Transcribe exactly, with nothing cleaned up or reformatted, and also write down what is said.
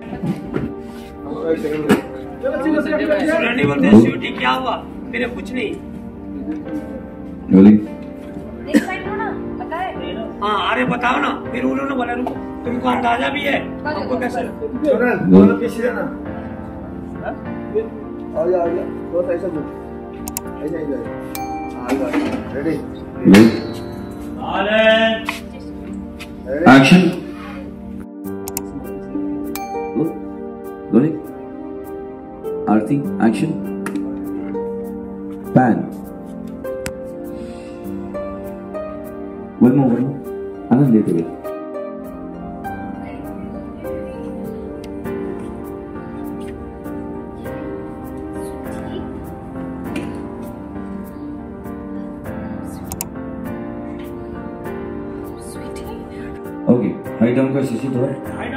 शरानी बोलते स्वीटी क्या हुआ? मेरे कुछ नहीं। एक साइड हो ना, पता है? हाँ अरे बताओ ना, फिर उन्होंने बोला रुको तुमको अंदाजा भी है हमको कैसे? किसी ना आ जा आ जा बस ऐसा बोल ऐसा ही जाए आ जा ready action rolling Aarti action pan one more one आनंद लेते हुए ओके हाइट डाउन कर शीशी थोड़ा